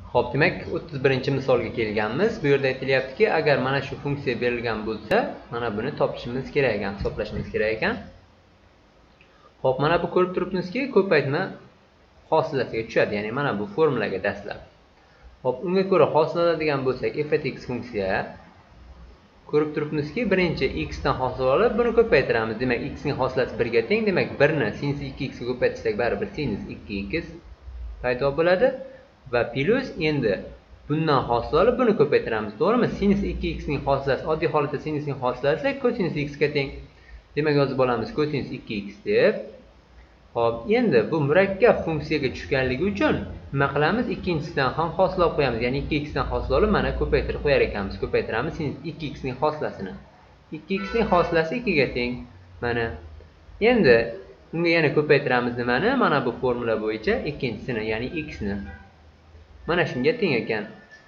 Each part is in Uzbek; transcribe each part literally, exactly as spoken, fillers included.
Xo'p, demak o'ttiz birinchi misolga kelganmiz. Bu yerda aytilyaptiki, agar mana shu funksiya berilgan bo'lsa, mana buni topishimiz kerak ekan, hisoblashimiz kerak ekan. Xo'p, mana bu ko'rib turibmizki, ko'paytma hosilasiga tushadi, ya'ni mana bu formulaga dastlab. Xo'p, unga ko'ra hosil oladigan bo'lsak, f at x funksiya ko'rib turibmizki, birinchi x dan hosil olib, buni ko'paytiramiz. Demak, x ning hosilasi bir ga teng. Demak, bir ni sinus ikki x ga ko'paytirsak, baribir sinus ikki x paydo bo'ladi va plus endi bundan hosil olib, buni ko'paytiramiz. To'g'rimi? Sinus ikki x ning hosilasi oddiy holatda sinus ning hosilasi kosinus x ga teng. Demak, yozib olamiz kosinus ikki x deb. Xo'p, endi bu murakkab funksiyaga tushganligi uchun nima qilamiz? Ikkinchisidan ham hosil olib qo'yamiz. Ya'ni ikki x dan hosil olib, mana ko'paytirib qo'yar ekanmiz. Ko'paytiramiz sinus ikki x ning hosilasini. ikki x ning hosilasi ikki ga teng. Mana. Endi unga yana ko'paytiramiz nimani? Mana bu formula bo'yicha ikkinchisini, ya'ni x ni. Mana shunga teng ekan.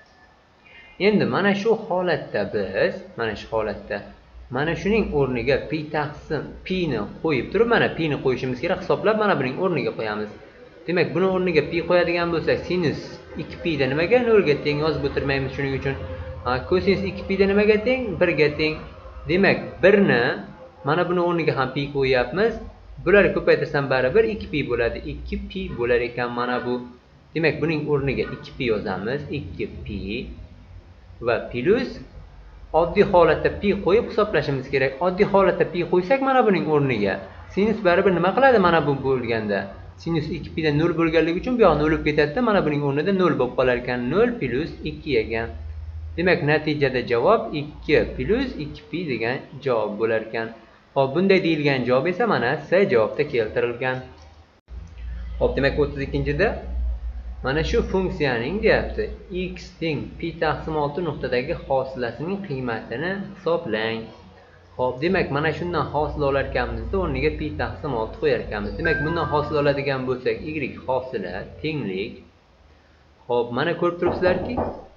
Endi mana shu holatda biz, mana shu holatda mana shuning o'rniga pi taqsim pi ni qo'yib turib, mana pi ni qo'yishimiz kerak. Hisoblab mana buning o'rniga qo'yamiz. Demak, buni o'rniga pi qo'yadigan bo'lsak, sinus ikki pi da nimaga? nol ga teng yozib o'tirmaymiz shuning uchun. Ha, kosinus ikki pi da nimaga teng? bir ga teng. Demak, bir ni mana buni o'rniga ham pi qo'yapmiz. Bularni ko'paytirsam baribir ikki pi bo'ladi. ikki pi bo'lar ekan mana bu. Demak, buning o'rniga ikki pi yozamiz. ikki pi va plus oddiy holatda pi qo'yib hisoblashimiz kerak. Oddiy holatda pi qo'ysak mana buning o'rniga sinus baribir nima qiladi mana bu bo'lganda? Sinus ikki pi da nol bo'lganligi uchun bu yoq nol bo'lib ketadi-da, mana buning o'rnida nol bo'lib qolar ekan. nol plus ikki ekan. Demak, natijada javob ikki plus ikki pi degan javob bo'lar ekan. Hop, bunday deyilgan javob esa mana S javobda keltirilgan. Hop, demak o'ttiz ikkinchida mana shu funksiyaning deyapti, x teng pi taqsim olti nuqtadagi hosilasining qiymatini hisoblang. Xo'p, demak mana shundan hosil olar ekanmizda, o'rniga pi taqsim olti qo'yar ekanmiz. Demak, bundan hosil oladigan bo'lsak, y hosila tenglik. Xo'p, mana ko'rib turibsizlarki.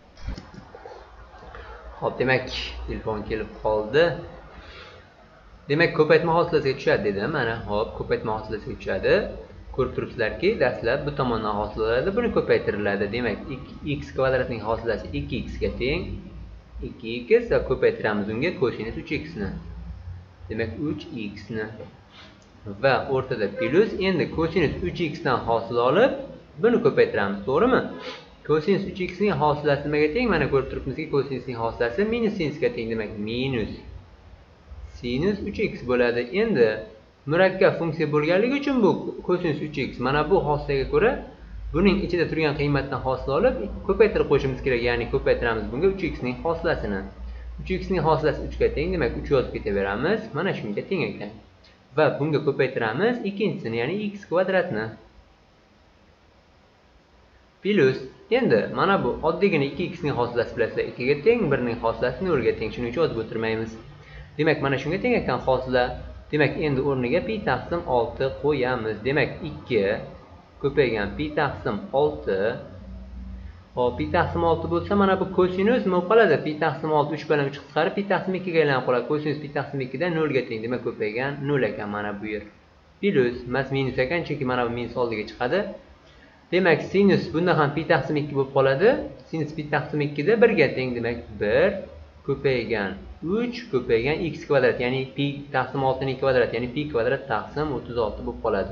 Xo'p, demak telefon kelib qoldi. Demak, ko'paytma hosilasiga tushadi dedim. Mana, xo'p, ko'paytma hosilasiga tushadi. Ko'rib turibsizlarki, dastlab bu tomondan hosil oladi, buni ko'paytiriladi. Demak, x kvadratning hosilasi ikki x ga teng. ikki x va ko'paytiramiz unga kosinus uch x ni. Demak, uch x ni. Va o'rtada plus, endi kosinus uch x dan hosil olib, buni ko'paytiramiz, to'g'rimi? Kosinus uch x ning hosilasi nimaga teng? Mana ko'rib turibmizki, kosinusning hosilasi minus sinusga teng. Demak, minus sinus uch x bo'ladi. Endi murakkab funksiya bo'lganligi uchun bu kosinus uch x mana bu hosilaga ko'ra buning ichida turgan qiymatdan hosil olib ko'paytirib qo'yishimiz kerak. Ya'ni ko'paytiramiz bunga uch x ning hosilasini. uch x ning hosilasi uch ga teng. Demak, uch yozib ketaveramiz. Mana shunga teng ekan. Va bunga ko'paytiramiz ikkinchisini, ya'ni x kvadratni. Plus endi mana bu oddiygina ikki x ning hosilasi bilasizlar ikki ga teng, bir ning hosilasi nol ga teng. Shuning uchun yozib o'tirmaymiz. Demak, mana shunga teng ekan hosila. Demak, endi o'rniga pi taqsim olti qo'yamiz. Demak, ikki ko'paygan pi taqsim olti. Hop, pi taqsim olti bo'lsa, mana bu kosinus nima bo'lib qoladi? Pi taqsim olti uch bilan uch qisqarib pi taqsim ikki ga aylanib qoladi. Kosinus pi taqsim ikki dan nol ga teng. Demak, ko'paygan nol ekan mana bu yer. Plus emas minus ekan, chunki mana bu minus oldiga chiqadi. Demak, sinus bunda ham pi taqsim ikki bo'lib qoladi. Sinus pi taqsim ikki da bir ga teng. Demak, bir ko'paygan uch ko'paygan x kvadrat, ya'ni pi taqsim olti ning kvadrat, ya'ni pi kvadrat taqsim o'ttiz olti bo'lib qoladi.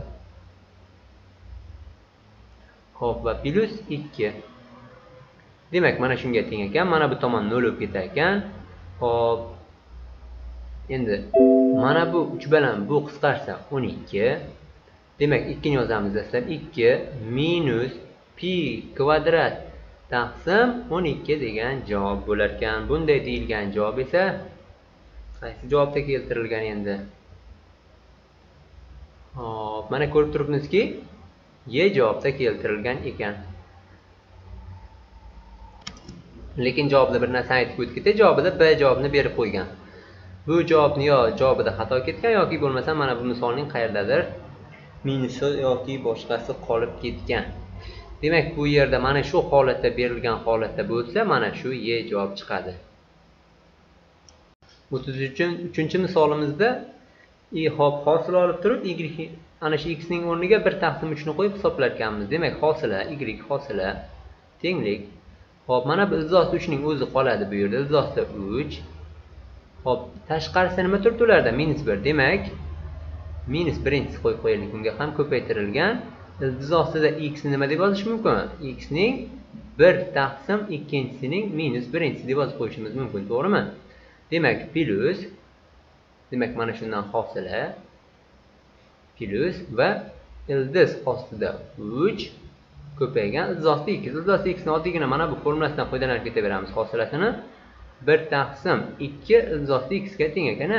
Xo'p, va plus ikki. Demak, mana shunga teng ekan. Mana bu tomon nol bo'lib ketar ekan. Xo'p. Endi mana bu uch bilan bu qisqarsa o'n ikki. Demak, ikki ni yozamiz dastlab. ikki minus pi kvadrat taqsim o'n ikki degan javob bo'lar ekan. Bunday deyilgan javob esa qaysi javobda keltirilgan endi? Hop, mana ko'rib turibmizki, Y javobda keltirilgan ekan. Lekin javobda bir narsa aytib o'tdik, javobida B javobini berib qo'ygan. Bu javobni yo javobida xato ketgan yoki bo'lmasa mana bu misolning qayerdadir minusi yoki boshqasi qolib ketgan. Demak, bu yerda mana shu holatda berilgan holatda bo'lsa, mana shu Y javob chiqadi. o'ttiz uchinchi misolimizda y hop hosil olib turib y ana shu x ning o'rniga bir taqsim uch ni qo'yib hisoblar ekanmiz. Demak, hosila y hosila tenglik Hop, mana bu ildizosi uch ning o'zi qoladi bu yerda. Ildizosi uch. Hop, tashqarisi nima turibdi ularda? minus bir. Demak, minus birinchisi qo'yib qo'yaylik. Bunga ham ko'paytirilgan. Ildizosida x ni nima deb yozish mumkin? X ning bir taqsim ikkinchisining minus birinchisi deb yozib qo'yishimiz mumkin, to'g'rimi? Demak, plus, demak mana shundan hosila plus va ildiz ostida uch ko'paygan ildizosida ikki. Ildizosida x ni oddiygina mana bu formulasidan foydalanib ketaveramiz hosilasini. bir taqsim ikki ildizosida x ga teng ekan-a?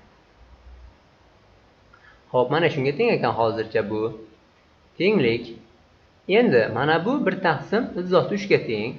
Xo'p, mana shunga teng ekan hozircha bu. Tenglik. Endi mana bu bir taqsim ildizosida uch ga teng.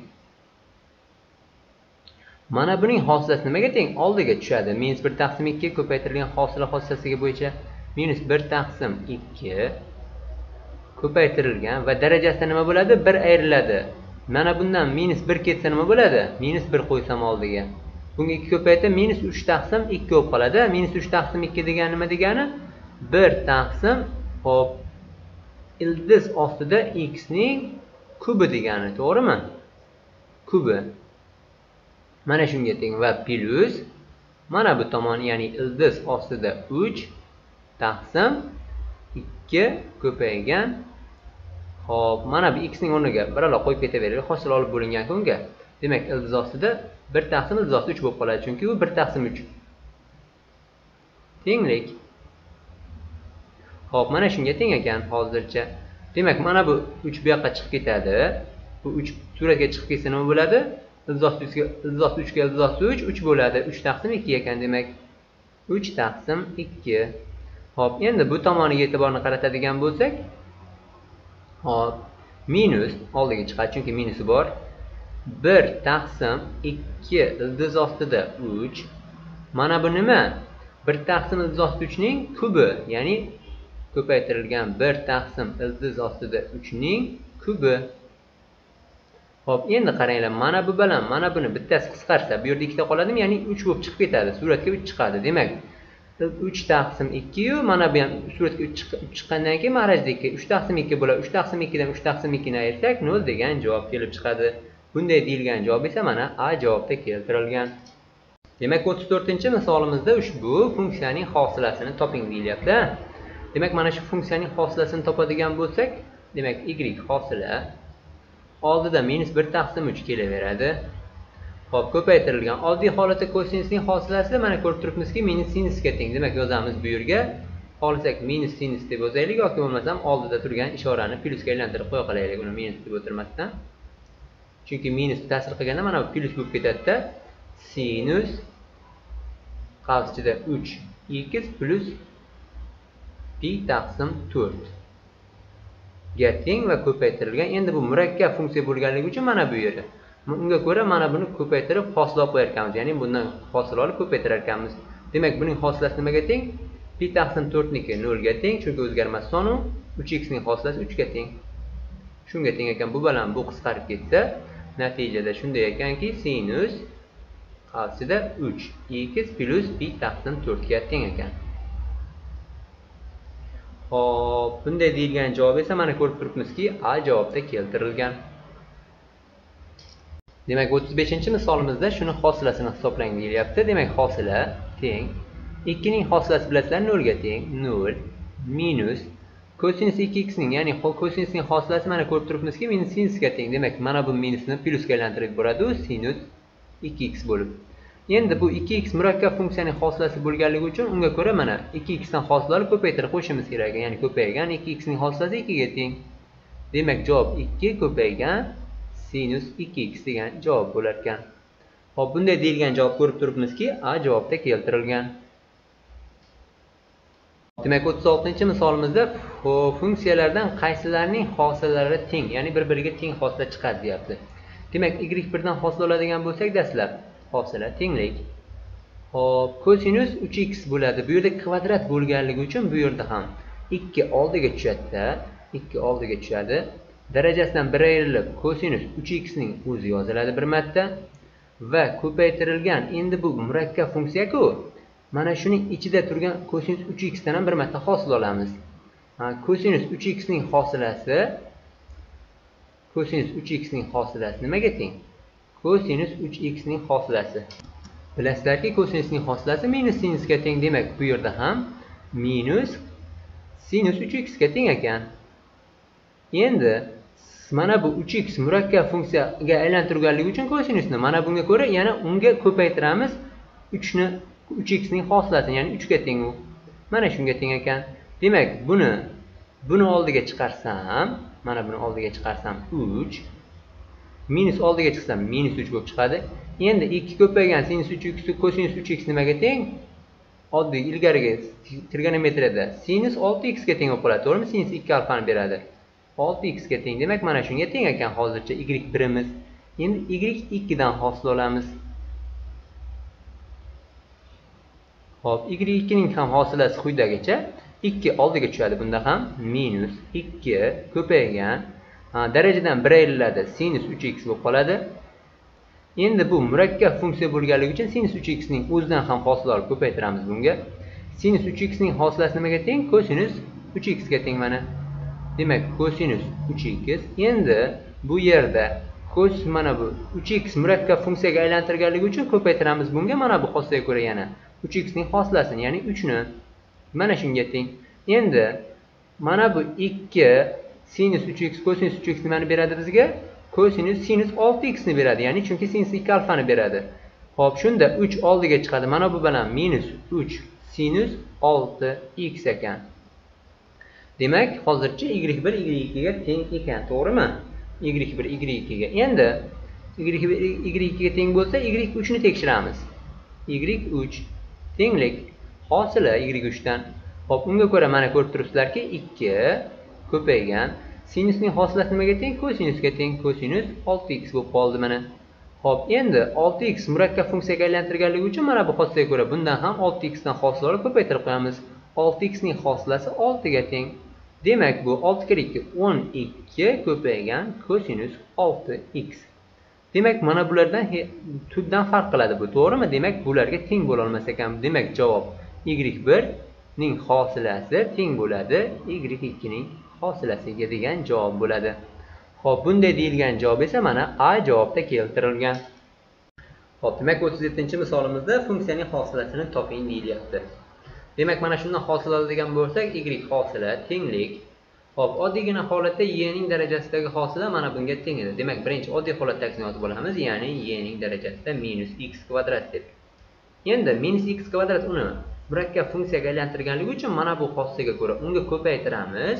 Mana buning hosilasi nimaga teng? Oldiga tushadi. minus bir taqsim ikki ko'paytirilgan hosila hosilasiga bo'yicha minus bir taqsim ikki ko'paytirilgan va darajasida nima bo'ladi? bir ayriladi. Mana bundan minus bir ketsa nima bo'ladi? minus bir qo'ysam oldiga. Bunga ikki ko'paysa minus uch taqsim ikki bo'lib qoladi. minus uch taqsim ikki degani nima degani? bir taqsim hop ildiz ostida x ning kubi degani, to'g'rimi? Kubi. Mana shunga teng va plus mana bu tomon, ya'ni ildiz ostida uch taqsim ikki ko'paygan. Hop, mana bu x ning o'rniga birala qo'yib ketaveraylik, hosil olib bo'lingan kunga. Demak, ildiz ostida bir taqsim ildiz ostida uch bo'lib qoladi, chunki u bir taqsim uch. Tenglik. Hop, mana shunga teng ekan hozircha. Demak, mana bu uch bu yoqqa chiqib ketadi. Bu uch suratga chiqib ketsa nima bo'ladi? Ildiz ostida ildiz ostida uch ga ildiz ostida uch uch bo'ladi. uch taqsim ikki ekan, demak. uch taqsim ikki. Hop, endi bu tomoniga e'tiborni qaratadigan bo'lsak, hop, minus oldiga chiqadi, chunki minusi bor. bir taqsim ikki ildiz ostida uch. Mana bu nima? bir taqsim ildiz ostida uch ning kubi, ya'ni ko'paytirilgan bir taqsim ildiz ostida uch ning kubi. Hop, endi qaranglar, mana bu bilan mana buni bittasi qisqarsa, bu yerda ikkita qoladimi? Ya'ni uch bo'lib chiqib ketadi. Suratga uch chiqadi. Demak, uch taqsim ikki yu mana bu ham suratga uch chiqqandan keyin marajda ikki. uch taqsim ikki bo'ladi. uch taqsim ikki dan uch taqsim ikki ni ayirsak nol degan javob kelib chiqadi. Bunday deyilgan javob esa mana A javobda keltirilgan. Demak, o'ttiz to'rtinchi misolimizda ushbu funksiyaning hosilasini toping deyilyapti. Demak, mana shu funksiyaning hosilasini topadigan bo'lsak, demak, y hosila oldida minus bir taqsim uch kelaveradi. Hop, ko'paytirilgan oddiy holatda kosinusning hosilasi mana ko'rib turibmizki, minus sinusga teng. Demak, yozamiz bu yerga. Xohlasak minus sinus deb yozaylik yoki bo'lmasam oldida turgan ishorani plyusga aylantirib qo'ya qolaylik, uni minus deb o'tirmasdan. Chunki minus ta'sir qilganda mana bu plyus bo'lib ketadi-da. Sinus qavsida uch x plus pi taqsim to'rt ga teng va ko'paytirilgan. Endi bu murakkab funksiya bo'lganligi uchun mana bu yeri. Unga ko'ra mana buni ko'paytirib hosila olib qo'yar ekanmiz. Ya'ni bundan hosila olib ko'paytirar ekanmiz. Demak, buning hosilasi nimaga teng? Pi taqsim to'rt niki nol ga teng, chunki o'zgarmas son u. uch x ning hosilasi uch ga teng. Shunga teng ekan. Bu bilan bu qisqarib ketsa, natijada shunday ekanki, sinus qavsida uch x plus pi taqsim to'rt ga teng ekan. Hop, bunday deyilgan javob esa mana ko'rib turibmizki, A javobda keltirilgan. Demak, o'ttiz beshinchi misolimizda shuni hosilasini hisoblang deyilyapti. Demak, hosila teng ikki ning hosilasi bilasizlar nol ga teng, nol minus kosinus ikki x ning, ya'ni kosinusning hosilasi mana ko'rib turibmizki, minus sinusga teng. Demak, mana bu minusni plyusga aylantirib boradi, u sinus ikki x bo'lib. Endi bu ikki x murakkab funksiyaning hosilasi bo'lganligi uchun unga ko'ra mana ikki x dan hosil olib ko'paytirib qo'yishimiz kerak. Ya'ni ko'paygan ikki x ning hosilasi ikki ga teng. Demak, javob ikki ko'paygan sinus ikki x degan javob bo'lar ekan. Hop, bunday deyilgan javob ko'rib turibmizki, A javobda keltirilgan. Demak, o'ttiz oltinchi misolimizda funksiyalardan qaysilarining hosilalari teng, ya'ni bir-biriga teng hosila chiqadi deyapti. Demak, y birdan hosil oladigan bo'lsak, dastlab hosila tenglik. Hop, kosinus uch x bo'ladi. Bu yerda kvadrat bo'lganligi uchun bu yerda ham ikki oldiga tushadi-da, ikki oldiga tushadi. Darajasidan bir ayrilib kosinus uch x ning o'zi yoziladi bir marta va ko'paytirilgan. Endi bu murakkab funksiya-ku. Mana shuning ichida turgan kosinus uch x dan ham bir marta hosil olamiz. Ha, kosinus uch x ning hosilasi kosinus uch x ning hosilasi nimaga teng? kosinus uch x ning hosilasi. Bilasizlarki, kosinusning hosilasi minus sinusga teng. Demak, bu yerda ham minus sinus uch x ga teng ekan. Endi mana bu uch x murakkab funksiyaga aylantirganligi uchun kosinusni mana bunga ko'ra yana unga ko'paytiramiz. uch ni uch x ning hosilasini, ya'ni uch ga teng u. Mana shunga teng ekan. Demak, buni buni oldiga chiqarsam, mana buni oldiga chiqarsam uch, minus oldiga chiqsam minus uch bo'lib chiqadi. Endi ikki ko'paygan sinus uch x kosinus uch x nimaga teng? Oddiy ilgarigi trigonometriyada sinus olti x ga teng bo'lib qoladi, to'g'rimi? Sinus ikki alfani beradi. olti x ga teng. Demak, mana shunga teng ekan hozircha y birimiz. Endi y ikki dan hosil olamiz. Hop, y ikki ning ham hosilasi quyidagicha. ikki oldiga tushadi. Bunda ham minus ikki ko'paygan, ha, darajadan bir ayriladi, sinus uch x bo'lib qoladi. Endi bu murakkab funksiya bo'lganligi uchun sinus uch x ning o'zidan ham hosil olib ko'paytiramiz bunga. Sinus uch x ning hosilasi nimaga teng? Kosinus uch x ga teng mana. Demak, kosinus uch x. Endi bu yerda kos mana bu uch x murakkab funksiyaga aylantirganligi uchun ko'paytiramiz bunga mana bu hosilga ko'ra yana uch x ning hosilasini, ya'ni uch ni. Mana shunga teng. Endi mana bu ikki sinus uch x kosinus uch x nimani beradi bizga? Kosinus sinus olti x ni beradi. Ya'ni chunki sinus ikki alfani beradi. Xo'p, shunda uch oldiga chiqadi. Mana bu bilan minus uch sinus olti x ekan. Demak, hozircha y bir y ikki ga teng ekan, to'g'rimi? y bir y ikki ga. Endi y bir y ikki ga teng bo'lsa, y uch ni tekshiramiz. y uch tenglik hosila y uch dan. Hop, unga ko'ra mana ko'rib turibsizlarki, ikki ko'paygan sinusning hosilasi nimaga teng? Kosinusga teng. Kosinus olti x bo'lib qoldi mana. Hop, endi olti x murakkab funksiyaga aylantirganligi uchun mana bu hosilaga ko'ra bundan ham olti x dan hosil olib ko'paytirib qo'yamiz. olti x ning hosilasi olti ga teng. Demak, bu olti kira ikki o'n ikki ko'paygan kosinus olti x. Demak, mana bulardan tubdan farq qiladi bu, to'g'rimi? Demak, bularga teng bo'la olmas ekan. Demak, javob y bir ning hosilasi teng bo'ladi y ikki ning hosilasiga degan javob bo'ladi. Xo'p, bunday deyilgan javob esa mana A javobda keltirilgan. Xo'p, demak, o'ttiz yettinchi misolimizda funksiyaning hosilasini toping deyilyapti. Demak, mana shundan hosil oladigan bo'lsak, y hosila tenglik. Hop, oddiygina holatda y ning darajasidagi hosila mana bunga teng edi. Demak, birinchi oddiy holatda aksini yozib olamiz, ya'ni y ning darajasida minus x kvadrat deb. Endi minus x kvadrat uni murakkab funksiyaga aylantirganligi uchun mana bu hosilaga ko'ra unga ko'paytiramiz.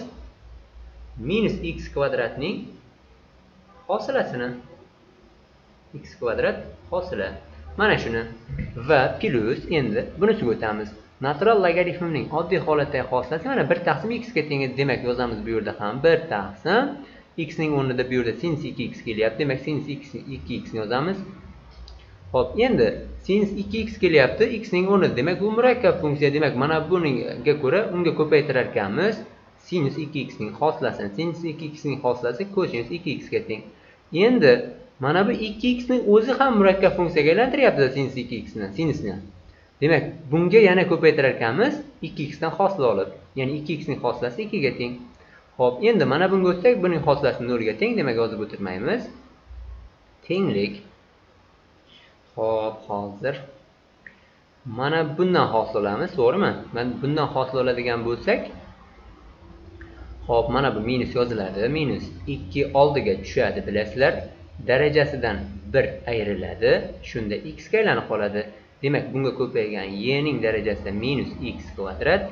Minus x kvadratning hosilasini. X kvadrat hosila. Mana shuni va plus endi bunisiga o'tamiz. Natural logaritmning oddiy holatdagi hosilasi mana bir taqsim x ga teng. Demak, yozamiz bu yerda ham bir taqsim x ning o'rnida bu yerda sinus ikki x kelyapti. Demak, sinus ikki x ni yozamiz. Hop, endi sinus ikki x kelyapti x ning o'rnida. Demak, bu murakkab funksiya. Demak, mana bunga ko'ra unga ko'paytirar ekanmiz. Sinus ikki x ning hosilasini. Sinus ikki x ning hosilasi kosinus ikki x ga teng. Endi mana bu ikki x ning o'zi ham murakkab funksiyaga aylantiryapti sinus ikki x ni, sinusni. Demak, bunga yana ko'paytirar ekanmiz ikki x dan hosil olib. Ya'ni ikki x ning hosilasi ikki ga teng. Xo'p, endi mana bunga o'tsak, buning hosilasi nol ga teng. Demak, yozib o'tirmaymiz. Tenglik. Xo'p, hozir mana bundan hosil olamiz, to'g'rimi? Men bundan hosil oladigan bo'lsak, xo'p, mana bu minus yoziladi. Minus ikki oldiga tushadi, bilasizlar. Darajasidan bir ayriladi. Shunda x ga aylanib qoladi. Demak, bunga ko'paygan y ning darajasida minus x kvadrat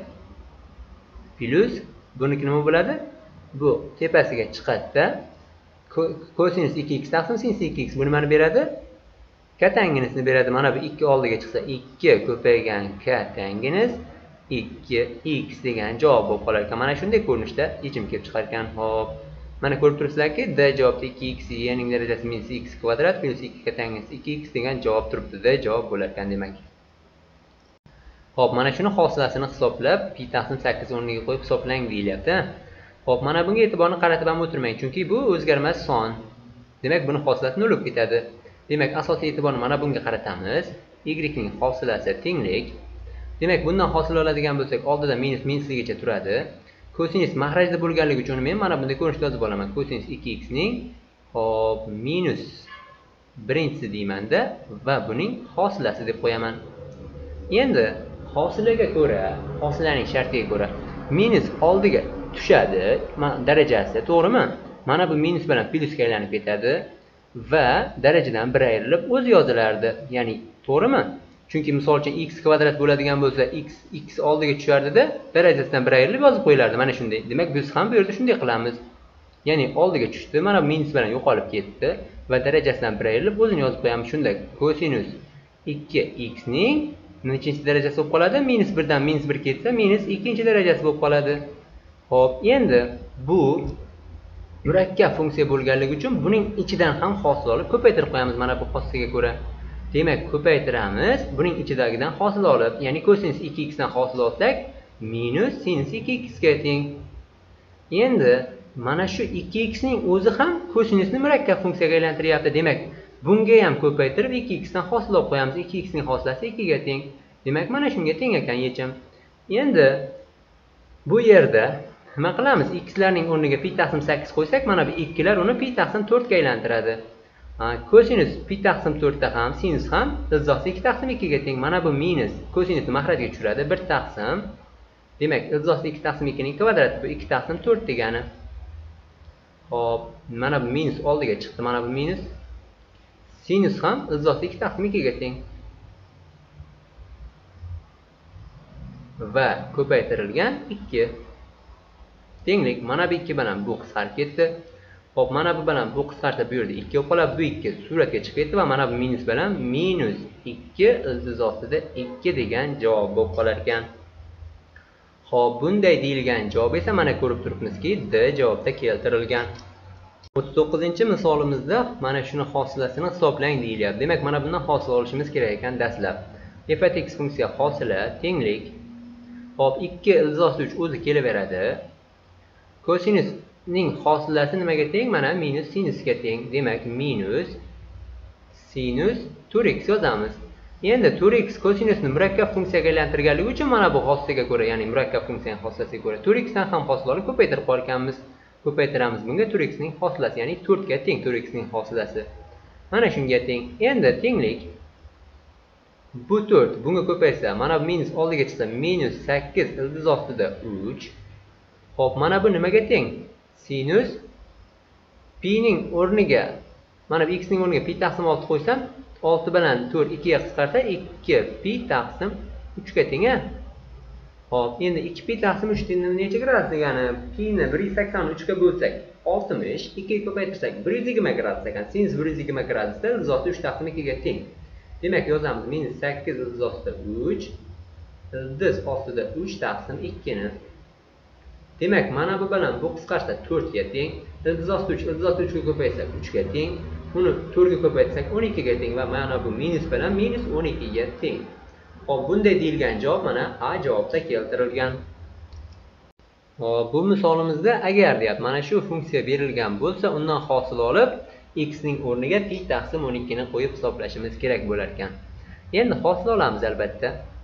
plus buniki nima bo'ladi? Bu tepasiga chiqadi. Kosinus ikki x taqsim sinus ikki x bu nimani beradi? Katanginisini beradi. Mana bu ikki oldiga chiqsa ikki ko'paygan katanginis ikki x degan javob bo'lib qolar ekan. Mana shunday ko'rinishda yechim kelib chiqar ekan. Hop. Mana ko'rib turibsizlarki, D javobda ikki x y ning darajasi minus x kvadrat plus ikki katanginis ikki x degan javob turibdi. D javob bo'lar ekan demak. Hop, mana shuni hosilasini hisoblab pi taqsim sakkiz o'rniga qo'yib hisoblang deyilyapti. Hop, mana bunga e'tiborni qaratib ham o'tirmang, chunki bu o'zgarmas son. Demak, buni hosilasi nol bo'lib ketadi. Demak, asosiy e'tiborni mana bunga qaratamiz. Y ning hosilasi tenglik. Demak, bundan hosil oladigan bo'lsak, oldida minus minusligicha turadi. Kosinus mahrajda bo'lganligi uchun men mana bunday ko'rinishda yozib olaman. Kosinus ikki x ning hop minus birinchisi deymanda va buning hosilasi deb qo'yaman. Endi hosilaga ko'ra, hosilaning shartiga ko'ra minus oldiga tushadi darajasi, to'g'rimi? Mana bu minus bilan plyusga aylanib ketadi va darajadan bir ayrilib o'zi yozilardi. Ya'ni to'g'rimi? Chunki misol uchun x kvadrat bo'ladigan bo'lsa, x x oldiga tushardi-da, darajasidan bir ayrilib yozib qo'yilardi. Mana shunday. Demak, biz ham bu yerda shunday qilamiz. Ya'ni oldiga tushdi, mana minus bilan yo'qolib ketdi va darajasidan bir ayrilib o'zini yozib qo'yamiz. Shunda kosinus ikki x ning nechinchi darajasi bo'lib qoladi? minus bir dan minus bir ketsa, minus ikkinchi darajasi bo'lib qoladi. Xo'p, endi bu murakkab funksiya bo'lganligi uchun buning ichidan ham hosil olib ko'paytirib qo'yamiz mana bu xossaga ko'ra. Demak, ko'paytiramiz, buning ichidagidan hosil olib, ya'ni kosinus ikki x dan hosil olsak, minus sinus ikki x ga teng. Endi mana shu ikki x ning o'zi ham kosinusni murakkab funksiyaga aylantiryapti. Demak, bunga ham ko'paytirib ikki x dan hosil olib qo'yamiz. ikki x ning hosilasi ikki ga teng. Demak, mana shunga teng ekan yechim. Endi bu yerda nima qilamiz? X larning o'rniga pi taqsim sakkiz qo'ysak, mana bu ikki lar uni pi taqsim to'rt ga aylantiradi. Kosinus pi taqsim to'rt da ham, sinus ham ildizosi ikki taqsim ikki ga teng. Mana bu minus kosinusni mahrajga tushiradi. bir taqsim. Demak, ildizosi ikki taqsim ikki ning kvadrati bu ikki taqsim to'rt degani. Hop, mana bu minus oldiga chiqdi, mana bu minus. Sinus ham ildizosi ikki taqsim ikki ga teng. Va ko'paytirilgan ikki. Tenglik, mana bu ikki bilan bu qisqarib ketdi. Hop, mana bu bilan bu qisqarsa bu yerda ikki bo'lib qoladi. Bu ikki suratga chiqib ketdi va mana bu minus bilan minus ikki iltizosida ikki degan javob bo'lib qolar ekan. Hop, bunday deyilgan javob esa mana ko'rib turibmizki, D javobda keltirilgan. o'ttiz to'qqizinchi misolimizda mana shuni hosilasini hisoblang deyilyapti. Demak, mana bundan hosil olishimiz kerak ekan dastlab. F at x funksiya hosila tenglik. Hop, ikki iltizosli uch o'zi kelaveradi. Kosinusning hosilasi nimaga teng? Mana minus sinusga teng. Demak, minus sinus to'rt x yozamiz. Endi to'rt x kosinusni murakkab funksiyaga aylantirganligi uchun mana bu hossaga ko'ra, ya'ni murakkab funksiyaning hosilasiga ko'ra to'rt x dan ham hosil olib ko'paytirib qo'yganmiz. Ko'paytiramiz bunga to'rt x ning hosilasi, ya'ni to'rt ga teng to'rt x ning hosilasi. Mana shunga teng. Endi tenglik bu to'rt bunga ko'paysa, mana bu minus oldiga chiqsa, minus sakkiz ildiz ostida uch. Hop, mana bu nimaga teng? Sinus pi ning o'rniga, mana bu x ning o'rniga pi taqsim olti qo'ysam, olti bilan to'rt ikki ga qisqarsa, ikki pi taqsim uch ga teng-a. Hop, endi ikki pi taqsim uch necha gradus degani? Pi ni bir yuz sakson uch ga bo'lsak, oltmish, ikki ga ko'paytirsak bir yuz yigirma gradus ekan. Sinus bir yuz yigirma gradusda ildizosi uch taqsim ikki ga teng. Demak, yozamiz minus sakkiz ildiz ostida uch, ildiz ostida uch taqsim ikki ni. Demak, mana bu bilan bu qisqarsa to'rt ga teng, ildiz ostida uch, ildiz ostida uch ga ko'paysa uch ga teng, uni to'rt ga ko'paytsak o'n ikki ga teng va mana bu minus bilan minus o'n ikki ga teng. Hop, bunday deyilgan javob mana A javobda keltirilgan. Hop, bu misolimizda agar deyapti, mana shu funksiya berilgan bo'lsa, undan hosil olib x ning o'rniga pi taqsim o'n ikki ni qo'yib hisoblashimiz kerak bo'lar ekan. Endi hosil olamiz albatta.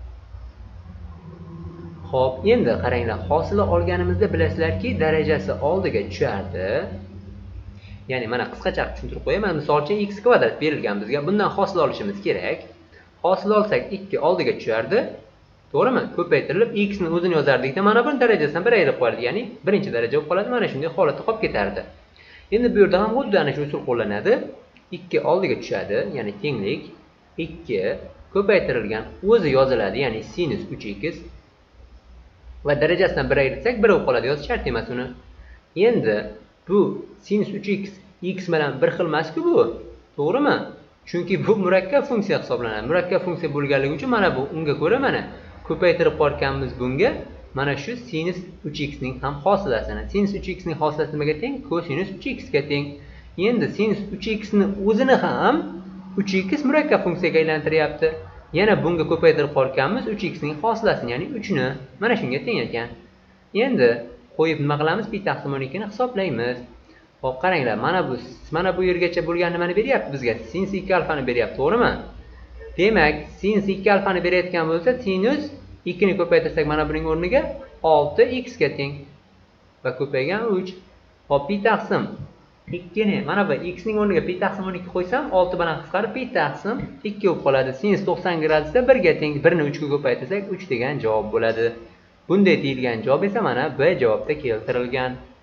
Hop, endi qaranglar, hosila olganimizda bilasizlarki, darajasi oldiga tushardi. Ya'ni mana qisqacha tushuntirib qo'yaman. Misol uchun x kvadrat berilgan bizga. Bundan hosil olishimiz kerak. Hosil olsak ikki oldiga tushardi. To'g'rimi? Ko'paytirilib x ni o'zini yozardik-da, mana buni darajasidan bir ayirib qo'yardi. Ya'ni birinchi daraja bo'lib qoladi. Mana shunday holatda qolib ketardi. Endi bu yerda ham xuddi ana shu usul qo'llanadi. ikki oldiga tushadi, ya'ni tenglik ikki ko'paytirilgan o'zi yoziladi, ya'ni sinus uch x va darajasidan bir ayirsak bir bo'lib qoladi, yozish shart emas uni. Endi bu sinus uch x x bilan bir xil emas-ku bu. To'g'rimi? Chunki bu murakkab funksiya hisoblanadi. Murakkab funksiya bo'lganligi uchun mana bu unga ko'ra mana ko'paytirib qo'yganmiz bunga mana shu sinus uch x ning ham hosilasini. Sinus uch x ning hosilasi nimaga teng? Kosinus uch x ga teng. Endi sinus uch x ni o'zini ham uch x murakkab funksiyaga aylantiryapti. Yana bunga ko'paytirib qo'yganmiz uch x ning hosilasini, ya'ni uch ni. Mana shunga teng ekan. Endi qo'yib nima qilamiz? Pi taqsim o'n ikki ni hisoblaymiz. Hop, qaranglar, mana bu mana bu yergacha bo'lgan nimani beryapti bizga? Sinus ikki alfa ni beryapti, to'g'rimi? Demak, sinus ikki alfa ni berayotgan bo'lsa, sinus ikki ni ko'paytirsak mana buning o'rniga olti x ga teng va ko'paygan uch. Hop, pi taqsim ikkini mana bu x ning o'rniga pi taqsim o'n ikki qo'ysam olti bilan qisqarib pi taqsim ikki bo'lib qoladi. Sinus to'qson gradusda birga teng, birni uchga ko'paytirsak uch degan javob bo'ladi. Bunday deyilgan javob esa mana B javobda keltirilgan.